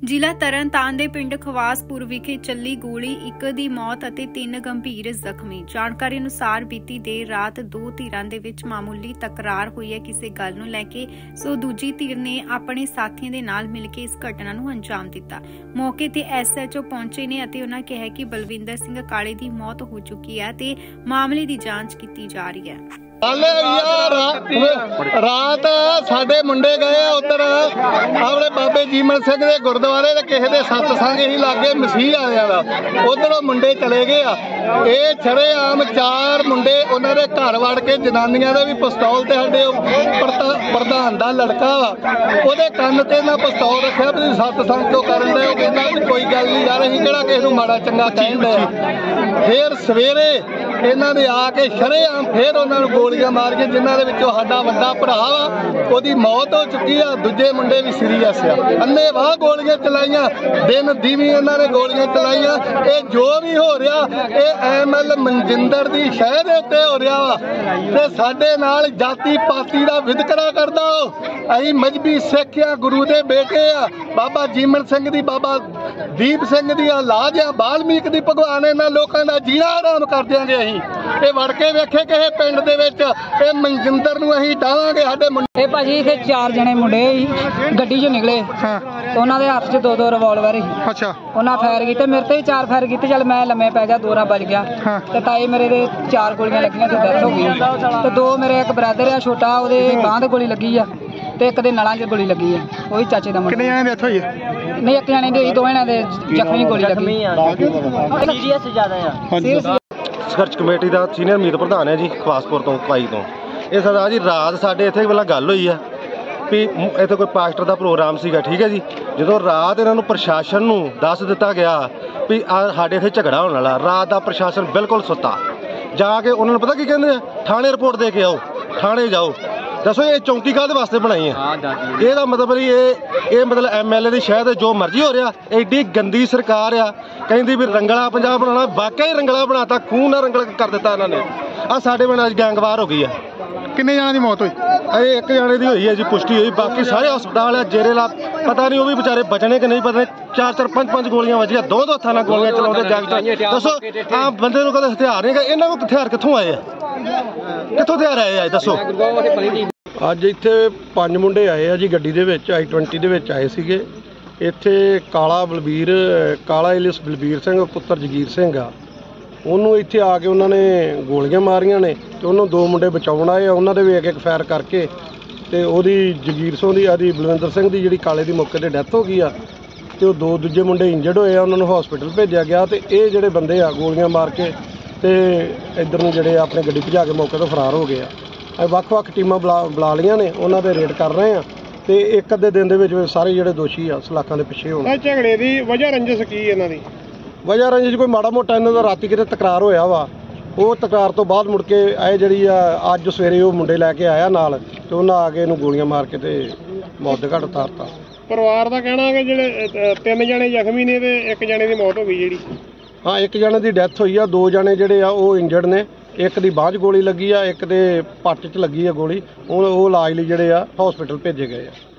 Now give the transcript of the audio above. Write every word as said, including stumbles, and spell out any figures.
ਜ਼ਿਲ੍ਹਾ ਤਰਨਤਾਰਨ ਦੇ ਪਿੰਡ ਖਵਾਸਪੁਰ ਵਿਖੇ ਚੱਲੀ ਗੋਲੀ, ਇੱਕ ਦੀ ਮੌਤ ਅਤੇ ਤਿੰਨ ਗੰਭੀਰ ਜ਼ਖਮੀ। ਜਾਣਕਾਰੀ ਅਨੁਸਾਰ ਬੀਤੀ ਦੇਰ ਰਾਤ ਦੋ ਧਿਰਾਂ ਦੇ ਵਿੱਚ ਮਾਮੂਲੀ ਤਕਰਾਰ ਹੋਈ ਹੈ ਕਿਸੇ ਗੱਲ ਨੂੰ ਲੈ ਕੇ। ਸੋ ਦੂਜੀ ਧਿਰ ਨੇ ਆਪਣੇ ਸਾਥੀਆਂ ਦੇ ਨਾਲ ਮਿਲ ਕੇ ਇਸ ਘਟਨਾ ਨੂੰ ਅੰਜਾਮ ਦਿੱਤਾ। ਮੌਕੇ ਤੇ ਐਸ ਐਚ ਓ ਪਹੁੰਚੇ ਨੇ ਅਤੇ ਉਹਨਾਂ ਕਿਹਾ ਕਿ ਬਲਵਿੰਦਰ ਸਿੰਘ ਕਾਲੇ ਦੀ ਮੌਤ ਹੋ ਚੁੱਕੀ ਹੈ ਤੇ ਮਾਮਲੇ ਦੀ ਜਾਂਚ ਕੀਤੀ ਜਾ ਰਹੀ ਹੈ। रात साडे मुंडे गए उधर अपने बाबे जीमन सिंह दे गुरुद्वारे दे किसी दे सतसंग ही लागे मसीह आया दा उधर मुंडे चले गए। ये छड़ेआम चार मुंडे उन्हां दे घर वड़ के जनानियां दे भी पिस्तौल ते साडे प्रधान दा लड़का वा ओहदे कंन ते ना पिस्तौल रखिया भी सतसंग क्यों करन दे। कहंदा कोई गल नहीं यार, असीं किहड़ा किसे नूं माड़ा चंगा कहंदे आ। फिर सवेरे इन्हां ने आके छड़ेआम फिर उन्हां नूं गोलियां मार के जिन्हां दे विचों साडा वड्डा भरा वा ओहदी मौत हो चुकी आ, दूजे मुंडे भी सीरीयस आ। अन्ने वाह गोलियां चलाइयां, दिन दीवी इन्हां ने गोलियां चलाइयां। ये जो भी हो रहा ये एम एल मनजिंदर दी शह दे उत्ते हो रहा वा ते साडे नाल जाति पाति दा वितकरा करदा। असीं मजहबी सिख आ, गुरु दे बेटे आ, बाबा जीमन सिंह दी, बाबा दीप सिंह दी औलाद आ, वाल्मीक दी भगवान इन्हां लोकां दा जीना हराम कर दिआंगे। असीं ये वड़ के वेखे कि पिंड दे विच ਇਹ ਮਨਜਿੰਦਰ ਨੂੰ ਅਸੀਂ ਡਾਵਾਂਗੇ। ਸਾਡੇ ਮੁੰਡੇ ਇਹ ਭਾਜੀ ਇੱਥੇ ਚਾਰ ਜਣੇ ਮੁੰਡੇ ਗੱਡੀ 'ਚੋਂ ਨਿਕਲੇ ਤੇ ਉਹਨਾਂ ਦੇ ਹੱਥ 'ਚ ਦੋ ਦੋ ਰਿਵਾਲਵਰ ਸੀ। ਅੱਛਾ। ਉਹਨਾਂ ਫਾਇਰ ਕੀਤੇ, ਮੇਰੇ ਤੇ ਵੀ ਚਾਰ ਫਾਇਰ ਕੀਤੇ। ਚੱਲ ਮੈਂ ਲੰਮੇ ਪੈ ਗਿਆ, ਦੋਰਾ ਵੱਜ ਗਿਆ ਤੇ ਤਾਏ ਮੇਰੇ ਦੇ ਚਾਰ ਗੋਲੀਆਂ ਲੱਗੀਆਂ ਤੇ ਡੈਥ ਹੋ ਗਈ। ਤੇ ਦੋ ਮੇਰੇ ਇੱਕ ਬ੍ਰਦਰ ਆ ਛੋਟਾ, ਉਹਦੇ ਬਾਂਹ ਤੇ ਗੋਲੀ ਲੱਗੀ ਆ ਤੇ ਇੱਕ ਦੇ ਨਲਾਂ 'ਚ ਗੋਲੀ ਲੱਗੀ ਆ, ਉਹ ਵੀ ਚਾਚੇ ਦਾ ਮੁੰਡਾ। ਕਿੰਨੇ ਜਣੇ ਡੈਥ ਹੋਈ? ਨਹੀਂ, ਇੱਕ ਜਣੇ ਦੀ ਹੋਈ, ਦੋ ਜਣਿਆਂ ਦੇ ਜ਼ਖਮੀ ਗੋਲੀ ਲੱਗੀ। ਸੀਰੀਅਸ ਜ਼ਿਆਦਾ ਆ। ਸੰਘਰਸ਼ ਕਮੇਟੀ ਦਾ ਸੀਨੀਅਰ ਮੀਤ ਪ੍ਰਧਾਨ ਹੈ ਜੀ, ਖਵਾਸਪੁਰ ਤੋਂ ਕਾਈ ਤੋਂ। ਇਹ ਸਰਦਾਰ ਜੀ ਰਾਤ ਸਾਡੇ ਇੱਥੇ ਪਹਿਲਾਂ ਗੱਲ ਹੋਈ ਆ ਵੀ ਇੱਥੇ ਕੋਈ ਪਾਸਟਰ ਦਾ ਪ੍ਰੋਗਰਾਮ ਸੀਗਾ, ਠੀਕ ਹੈ ਜੀ। ਜਦੋਂ ਰਾਤ ਇਹਨਾਂ ਨੂੰ ਪ੍ਰਸ਼ਾਸਨ ਨੂੰ ਦੱਸ ਦਿੱਤਾ ਗਿਆ ਵੀ ਆ ਸਾਡੇ ਇੱਥੇ ਝਗੜਾ ਹੋਣ ਵਾਲਾ, ਰਾਤ ਦਾ ਪ੍ਰਸ਼ਾਸਨ ਬਿਲਕੁਲ ਸੁੱਤਾ। ਜਾ ਕੇ ਉਹਨਾਂ ਨੂੰ ਪਤਾ ਕੀ ਕਹਿੰਦੇ ਆ, ਥਾਣੇ ਰਿਪੋਰਟ ਦੇ ਕੇ ਆਓ, ਥਾਣੇ ਜਾਓ। ਦੱਸੋ ਇਹ ਚੌਂਕੀ ਕਾਹਦੇ ਵਾਸਤੇ ਬਣਾਈ ਹੈ? ਇਹਦਾ ਮਤਲਬ ਇਹ ਇਹ ਮਤਲਬ ਐਮ ਐਲ ਏ ਦੀ ਸ਼ਾਇਦ ਜੋ ਮਰਜ਼ੀ ਹੋ ਰਿਹਾ। ਐਡੀ ਗੰਦੀ ਸਰਕਾਰ ਆ, ਕਹਿੰਦੀ ਵੀ ਰੰਗਲਾ ਪੰਜਾਬ ਬਣਾਉਣਾ, ਵਾਕਿਆ ਹੀ ਰੰਗਲਾ ਬਣਾਤਾ, ਖੂਨ ਨਾਲ ਰੰਗਲਾ ਕਰ ਦਿੱਤਾ ਇਹਨਾਂ ਨੇ। ਆ ਸਾਡੇ ਪਿੰਡ ਅੱਜ ਗੈਂਗਵਾਰ ਹੋ ਗਈ ਆ। ਕਿੰਨੇ ਜਣਾਂ ਦੀ ਮੌਤ ਹੋਈ? ਇਹ ਇੱਕ ਜਾਣੇ ਦੀ ਹੋਈ ਹੈ ਜੀ, ਪੁਸ਼ਟੀ ਹੋਈ। ਬਾਕੀ ਸਾਰੇ ਹਸਪਤਾਲ ਆ, ਜੇਰੇ ਲਾ ਪਤਾ ਨਹੀਂ ਉਹ ਵੀ ਵਿਚਾਰੇ ਬਚਣੇ ਕਿ ਨਹੀਂ ਬਚਣੇ। ਚਾਰ ਚਾਰ ਪੰਜ ਪੰਜ ਗੋਲੀਆਂ ਵੱਜੀਆਂ, ਦੋ ਦੋ ਹੱਥਾਂ ਨਾਲ ਗੋਲੀਆਂ ਚਲਾਉਂਦੇ ਗੈਂਗਸਟਰ। ਦੱਸੋ ਆ ਬੰਦੇ ਨੂੰ ਕਦੇ ਹਥਿਆਰ ਨਹੀਂ, ਇਹਨਾਂ ਕੋਲ ਹਥਿਆਰ ਕਿੱਥੋਂ ਆਏ ਆ? ਕਿੱਥੋਂ ਹਥਿਆਰ ਆਏ ਆ ਦੱਸੋ? ਅੱਜ ਇੱਥੇ ਪੰਜ ਮੁੰਡੇ ਆਏ ਆ ਜੀ, ਗੱਡੀ ਦੇ ਵਿੱਚ ਆਈ ਟਵੈਂਟੀ ਦੇ ਵਿੱਚ ਆਏ ਸੀਗੇ। ਇੱਥੇ ਕਾਲਾ ਬਲਬੀਰ ਕਾਲਾ ਇਲਿਸ ਬਲਬੀਰ ਸਿੰਘ ਪੁੱਤਰ ਜਗੀਰ ਸਿੰਘ ਆ, ਉਹਨੂੰ ਇੱਥੇ ਆ ਕੇ ਉਹਨਾਂ ਨੇ ਗੋਲੀਆਂ ਮਾਰੀਆਂ ਨੇ ਤੇ ਉਹਨੂੰ ਦੋ ਮੁੰਡੇ ਬਚਾਉਣ ਆਏ ਆ। ਉਹਨਾਂ ਦੇ ਵੀ ਇੱਕ ਇੱਕ ਫਾਇਰ ਕਰਕੇ ਤੇ ਉਹਦੀ ਜਗੀਰ ਸਿੰਘ ਦੀ ਆਦੀ ਬਲਵਿੰਦਰ ਸਿੰਘ ਦੀ ਜਿਹੜੀ ਕਾਲੇ ਦੀ ਮੌਕੇ ਤੇ ਡੈਥ ਹੋ ਗਈ ਆ ਤੇ ਉਹ ਦੋ ਦੂਜੇ ਮੁੰਡੇ ਇੰਜਰਡ ਹੋਏ ਆ, ਉਹਨਾਂ ਨੂੰ ਹਸਪੀਟਲ ਭੇਜਿਆ ਗਿਆ। ਤੇ ਇਹ ਜਿਹੜੇ ਬੰਦੇ ਆ ਗੋਲੀਆਂ ਮਾਰ ਕੇ ਤੇ ਇੱਧਰ ਨੂੰ ਜਿਹੜੇ ਆਪਣੇ ਗੱਡੀ ਭਜਾ ਕੇ ਮੌਕੇ ਤੋਂ ਫਰਾਰ ਹੋ ਗਏ ਆ। ਵੱਖ ਵੱਖ ਟੀਮਾਂ ਬੁਲਾ ਬੁਲਾ ਲਈਆਂ ਨੇ, ਉਹਨਾਂ ਦੇ ਰੇਡ ਕਰ ਰਹੇ ਆ ਤੇ ਇੱਕ ਅੱਧੇ ਦਿਨ ਦੇ ਵਿੱਚ ਸਾਰੇ ਜਿਹੜੇ ਦੋਸ਼ੀ ਆ ਸਲਾਖਾਂ ਦੇ ਪਿੱਛੇ ਹੋਣ। ਝਗੜੇ ਦੀ ਵਜ੍ਹਾ ਰੰਜਿਸ਼ ਕੀ ਇਹਨਾਂ ਦੀ? ਵਜ੍ਹਾ ਰੰਜਿਸ਼ ਕੋਈ ਮਾੜਾ ਮੋਟਾ ਇਹਨਾਂ ਦਾ ਰਾਤੀ ਕਿਤੇ ਤਕਰਾਰ ਹੋਇਆ ਵਾ, ਉਹ ਤਕਰਾਰ ਤੋਂ ਬਾਅਦ ਮੁੜ ਕੇ ਇਹ ਜਿਹੜੀ ਆ ਅੱਜ ਸਵੇਰੇ ਉਹ ਮੁੰਡੇ ਲੈ ਕੇ ਆਇਆ ਨਾਲ ਤੇ ਉਹਨਾਂ ਆ ਕੇ ਇਹਨੂੰ ਗੋਲੀਆਂ ਮਾਰ ਕੇ ਤੇ ਮੌਤ ਦੇ ਘਾਟ ਉਤਾਰਤਾ। ਪਰਿਵਾਰ ਦਾ ਕਹਿਣਾ ਕਿ ਜਿਹੜੇ ਤਿੰਨ ਜਣੇ ਜ਼ਖਮੀ ਨੇ ਤੇ ਇੱਕ ਜਣੇ ਦੀ ਮੌਤ ਹੋ ਗਈ ਜਿਹੜੀ। ਹਾਂ, ਇੱਕ ਜਣੇ ਦੀ ਡੈਥ ਹੋਈ ਆ, ਦੋ ਜਣੇ ਜਿਹੜੇ ਆ ਉਹ ਇੰਜਰਡ ਨੇ। ਇੱਕ ਦੀ ਬਾਂਹ 'ਚ ਗੋਲੀ ਲੱਗੀ ਆ, ਇੱਕ ਦੇ ਪੱਟ 'ਚ ਲੱਗੀ ਆ ਗੋਲੀ। ਉਹ ਉਹ ਇਲਾਜ ਲਈ ਜਿਹੜੇ ਆ ਹਸਪੀਟਲ ਭੇਜੇ ਗਏ ਆ।